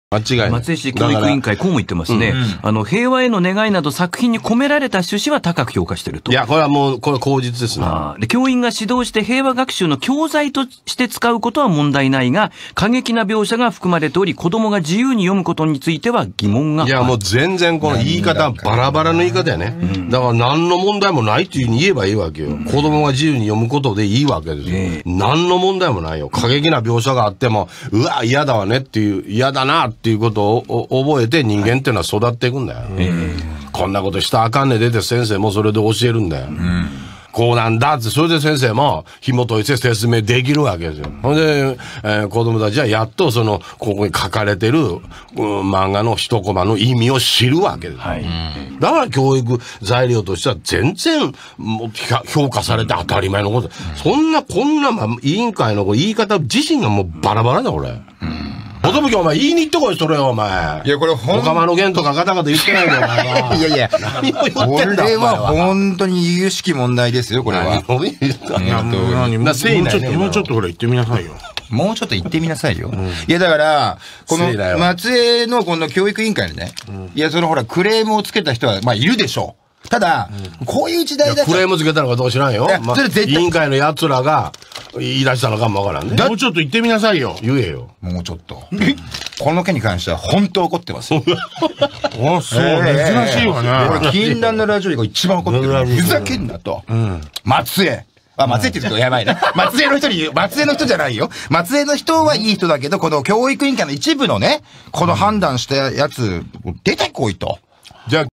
間違いない。 松江市教育委員会、こうも言ってますね。平和への願いなど作品に込められた趣旨は高く評価していると。 いや、これはもう、これ口実ですね。 で、教員が指導して平和学習の教材として使うことは問題ないが、過激な描写が含まれており、子供が自由に読むことについては疑問がある。 いや、もう全然この言い方、バラバラの言い方やね。だから何の問題もないっていうふうに言えばいいわけよ。子供が自由に読むことでいいわけですよ。何の問題もないよ。過激な描写があっても、うわ、嫌だわねっていう、嫌だなっていうことを覚えて人間っていうのは育っていくんだよ。こんなことしたらあかんね出て先生もそれで教えるんだよ。こうなんだって、それで先生も紐解いて説明できるわけですよ。ほんで、子供たちはやっとここに書かれてる、漫画の一コマの意味を知るわけです。だから教育材料としては全然もう評価されて当たり前のこと。こんな委員会の言い方自身がもうバラバラだ、これ。ほとぶきお前言いに行ってこい、それよ、お前。 いや、これおかまの弦とかガタガタ言ってないよ、お前は。 いやいや、 何を言ってんだ、 これは本当に由々しき問題ですよ、これは。 何を言ったんだ。 もうちょっとほら言ってみなさいよ。 もうちょっと言ってみなさいよ。いや、だから、この、松江のこの教育委員会にね、いや、ほら、クレームをつけた人は、まあ、いるでしょう。ただ、こういう時代だクレームつけたのかどう知らんよ。委員会の奴らが言い出したのかもわからんね。 もうちょっと言ってみなさいよ。 言えよ。 もうちょっと。この件に関しては本当怒ってます。 あ、そう、珍しいわね。 俺、禁断のラジオが一番怒ってる。ふざけんなと。松江。松江って言うとやばいな。松江の人じゃないよ。松江の人はいい人だけど、この教育委員会の一部のね、この判断したやつ、出てこいと。 じゃあ